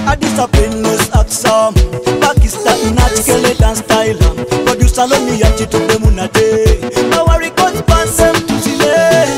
A disciplineless action. Pakistan na chikele dance style. Producer Loni ya chitupe munate. Our records pansem tutile.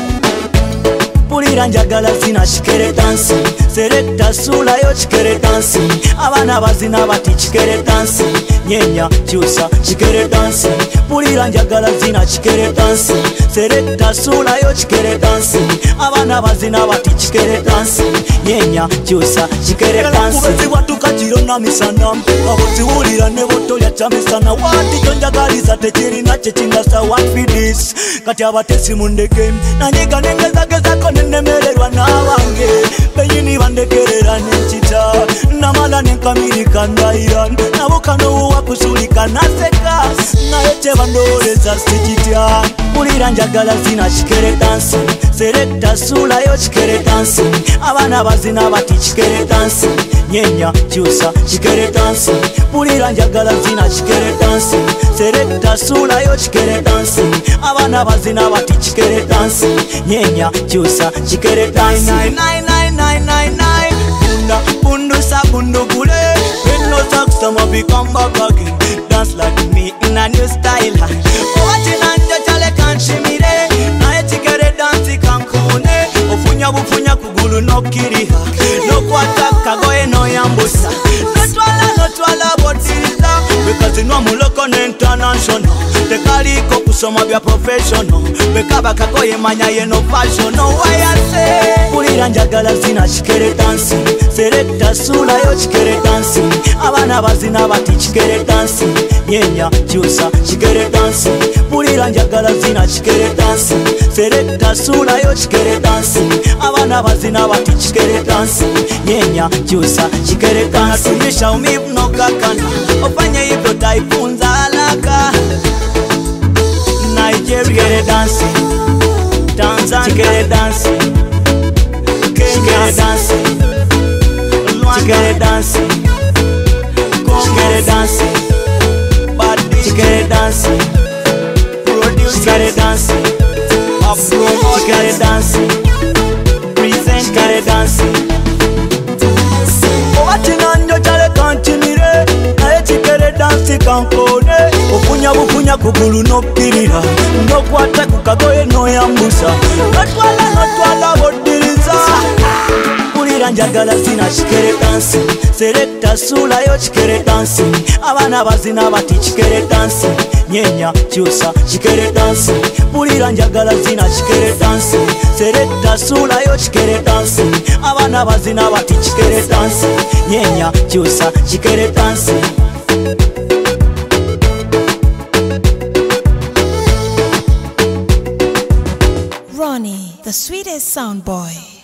Pulira njagala zina chikere dance. Selecta sula yo chikere dance. Abana bazina bati chikere dance. Nyenya chusa chikere dance. Pulira njagala zina chikere dance. Selecta sula yo chikere dance. Abana bazina bati chikere dance. Nyenya chusa chikere dance. Kubezi watu kachiro na misana. Aboti ulira nebo tolya chamisana. Wati jonjagaliza techiri na chechinga sa what for this. Kati abatesi mundeke. Nanyiga nengeza geza kone nemererwa na wange. Penyini bandekerera nchita. Namala nenkamirika ndairan. Nabukano wakusulika naseka. Naeche bandoreza sichitya. Pulira njagala zina chikere dance. Selecta sula yo chikere dance. Abana bazina bati chikere dance. Nyenya chusa chikere dance. Pulira njagala zina chikere dance. Selecta sula yo chikere dance. Abana bazina bati chikere dance. Nyenya chusa chikere dance. Nine nine nine nine nine nine. Bunda bundu sa bundu kule. When no talk some become back again. Dance like me in a new style. Watching anja chale kanshimire. Na chikere dance kankune. Ofunya bufunya kugulu no kiriha. No kwata kagoye no yambusa. No twala botiriza. Because no muloko ne international. Tekaliko kusoma bya professional. Bekaba kagoye manya ye no fashion. No way I say. Pulira njagala zina chikere dance. Selecta sula yo chikere dance. Abana bazina bati chikere dance. Nyenya chusa chikere dance. Pulira njagala zina chikere dance. Selecta sula yo chikere dance. Abana bazina bati chikere dance. Nyenya chusa chikere dance. Tumisha umivu no kakana. Ofanya hivyo taifunza alaka. Nigeria chikere dance. Tanzania chikere dance. Kenya dance. Chikere dance. Chikere dance. Chikere dance. Produce chikere dance. Promote chikere dance. Present chikere dance. Owatina njo chale kanchimire. Nae chikere dance kankone. Ofunya bufunya kugulu no pirira. No kwata kukagoye no yambusa. No twala bodiriza. Pulira njagala zina chikere dance. Selecta sula yo chikere dance. Abana bazina bati chikere dance. Nyenya chusa chikere dance. Pulira njagala zina chikere dance. Selecta sula yo chikere dance. Abana bazina bati chikere dance. Nyenya chusa chikere dance. Ronnie, the sweetest sound boy.